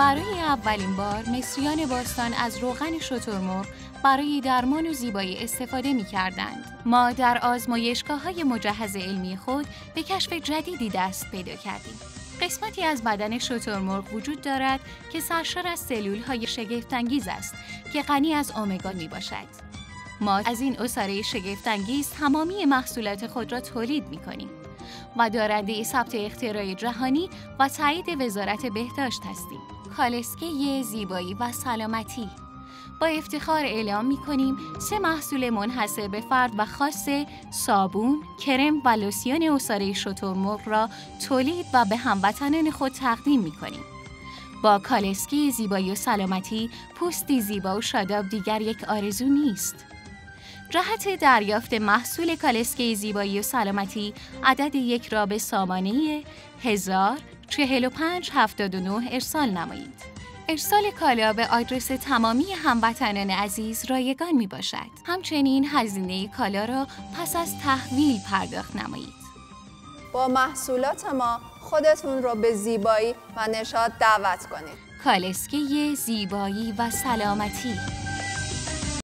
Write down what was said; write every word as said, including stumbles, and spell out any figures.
برای اولین بار مصریان باستان از روغن شترمرغ برای درمان و زیبایی استفاده می‌کردند. ما در آزمایشگاه‌های مجهز علمی خود به کشف جدیدی دست پیدا کردیم. قسمتی از بدن شترمرغ وجود دارد که سرشار از سلول‌های شگفت‌انگیز است که غنی از امگا میباشد. ما از این عصاره شگفت‌انگیز تمامی محصولات خود را تولید می‌کنیم و دارنده ثبت اختراع جهانی و تایید وزارت بهداشت هستیم. کالسکه زیبایی و سلامتی. با افتخار اعلام می‌کنیم سه محصول منحصر به فرد و خاص صابون، کرم و لوسیون عصاره شترمرغ را تولید و به هموطنان خود تقدیم می‌کنیم. با کالسکه زیبایی و سلامتی، پوستی زیبا و شاداب دیگر یک آرزو نیست. جهت دریافت محصول کالسکه زیبایی و سلامتی، عدد یک را به سامانه هزار چهل و پنج هفتاد و نه ارسال نمایید. ارسال کالا به آدرس تمامی هموطنان عزیز رایگان می باشد. همچنین هزینه کالا را پس از تحویل پرداخت نمایید. با محصولات ما خودتون رو به زیبایی و نشاط دعوت کنید. کالسکه زیبایی و سلامتی.